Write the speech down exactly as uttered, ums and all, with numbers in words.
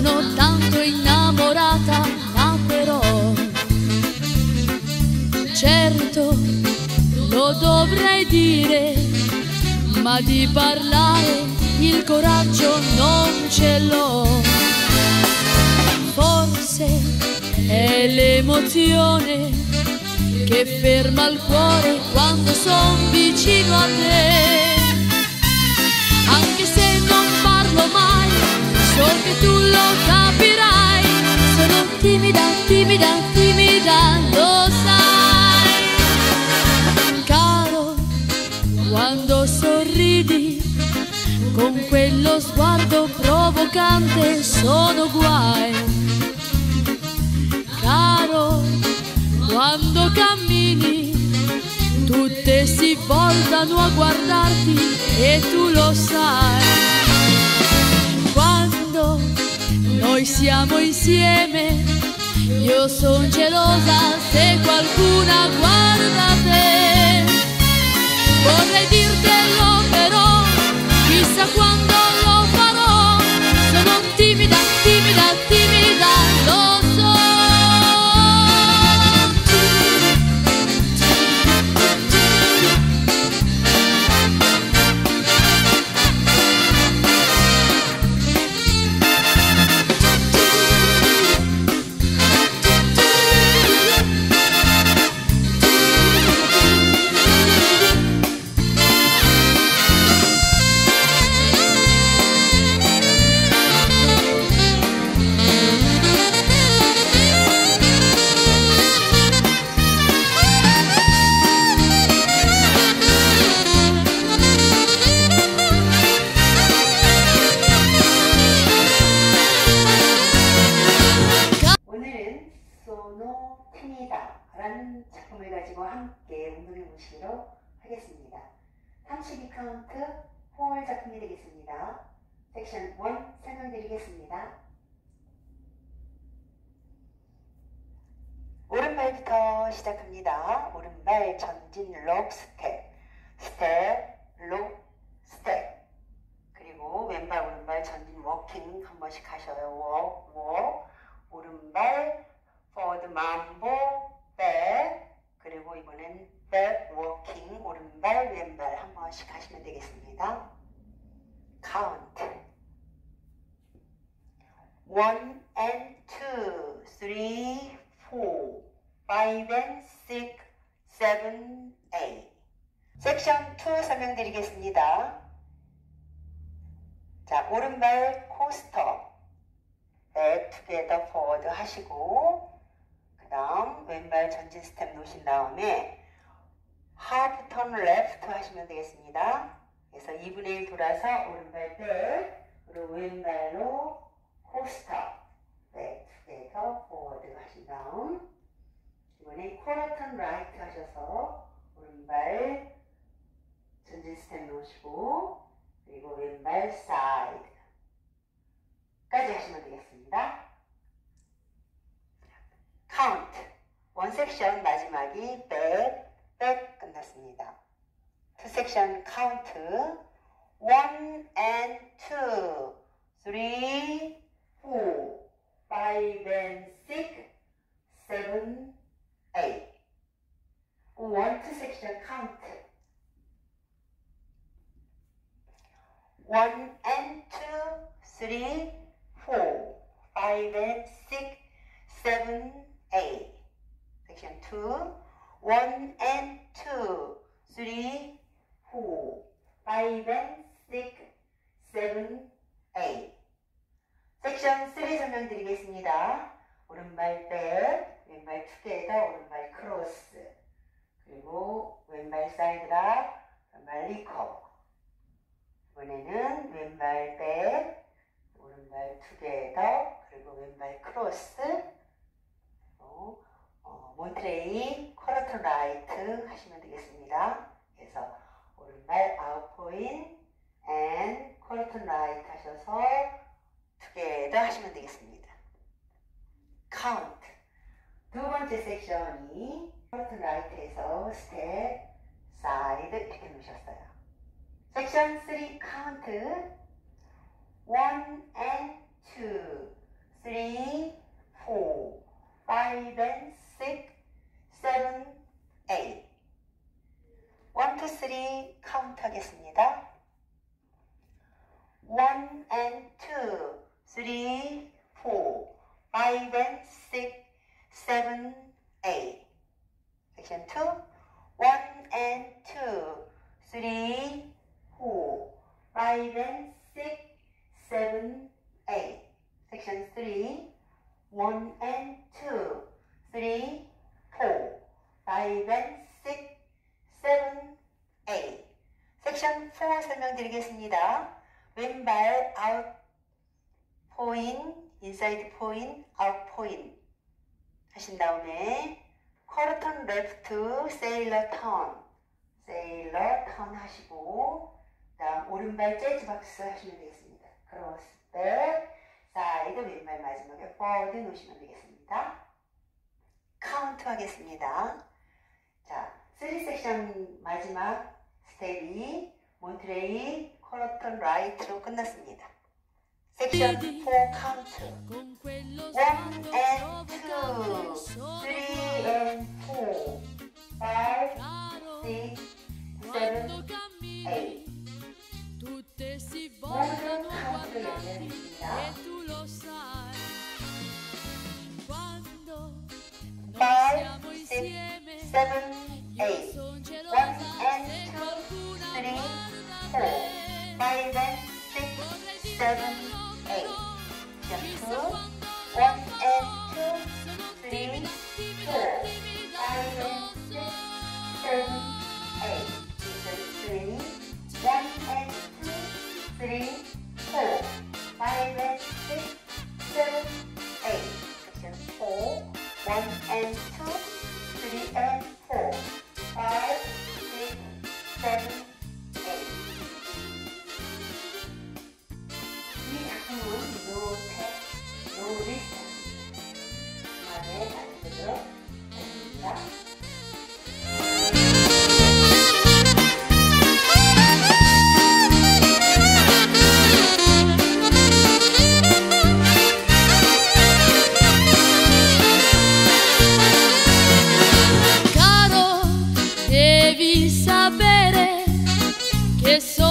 sono tanto innamorata, ma però certo lo dovrei dire, ma di parlare il coraggio non ce l'ho. Forse è l'emozione che ferma il cuore quando son vicino a te. Anche se non parlo mai, so che tu lo capirai. Sono timida, timida, timida, lo sai. Caro, quando sorridi con quello sguardo provocante sono guai. Caro, quando cammini tutte si voltano a guardarti e tu lo sai. Quando noi siamo insieme io son gelosa se qualcuna guarda te. Vorrei dirtelo però chissà quando lo farò. Sono timida, timida, timida, lo so. 소노 티니다 라는 작품을 가지고 함께 운동해 보시도록 하겠습니다. 삼십이 카운트 홀 작품이 되겠습니다. 섹션 일 설명드리겠습니다. 오른발부터 시작합니다. 오른발 전진 록 스텝, 스텝, 록 스텝. 그리고 왼발 오른발 전진 워킹 한 번씩 하셔요. 워, 워. 오른발 포워드 mambo, 백, 그리고 이번엔 백 워킹, 오른발, 왼발 한 번씩 하시면 되겠습니다. 카운트 one and two, three, four, five and six, seven, eight. 섹션 이 설명드리겠습니다. 자, 오른발 코스터, 백, 투게더, 포워드 하시고 그 다음 왼발 전진 스텝 놓으신 다음에 하프 턴 레프트 하시면 되겠습니다. 그래서 이분의 일 돌아서 오른발 백, 그리고 왼발로 코스터, 백, 투게더, 포워드 하신 다음 이번에 쿼터 턴 라이트 하셔서 오른발 전진 스텝 놓으시고 그리고 왼발 사이드 까지 하시면 되겠습니다. 카운트 원 섹션 마지막이 백, 백 끝났습니다. 투 섹션 카운트 one and two, three, four, five and six, seven, eight. one, two 섹션 카운트 one and two, three, four, five and six, seven, eight. Section two, one and two, three, four, five and six, seven, eight. 섹션 삼 설명드리겠습니다. 오른발 백, 왼발 투게더, 오른발 크로스, 그리고 왼발 사이드락, 왼발 리커버. 이번에는 왼발 백, 오른발 투게더, 그리고 왼발 크로스, 그리고 어, 몬트레이 쿼터 라이트 하시면 되겠습니다. 그래서 오른발 아웃포인 앤 쿼터 라이트 하셔서 투게더 하시면 되겠습니다. 카운트 두 번째 섹션이 쿼터 라이트에서 스텝, 사이드 이렇게 놓으셨어요. 섹션 삼 카운트 one and two, three, four, five and six, seven, eight. one, two, three 카운트 하겠습니다. one and two, three, four, five and six, seven, eight. Section two, one and two, three, four, five and six, seven, eight. Section three, one and two, three, four, five and six, seven, eight. 섹션 사 설명드리겠습니다. 왼발 아웃 포인, 인사이드 포인, 아웃 포인 하신 다음에 쿼터턴 레프트, 세일러 턴, 세일러 턴 하시고 다음 오른발 재즈 박스 하시면 되겠습니다. 크로스 백, 사이드 왼발 마지막에 포워드 놓으시면 되겠습니다. 카운트 하겠습니다. 자, 쓰리 섹션 마지막 스텝이 몬트레이 쿼터턴 라이트로 끝났습니다. 섹션 사 카운트 one and two, three and four, five, six, seven, eight. 모든 카운트를 연결했습니다. five, six, seven, eight. one and two, three, four, five and six, seven, eight. two, one and two, three, four, five and six, seven, eight. three, one and two, three, four, five and six, seven, eight. Section four, one and two, three and four, five, six, seven, eight. 이 작품은 no text, no listen. 말에 맞춰서 했습니다. Caro, devi sapere che sono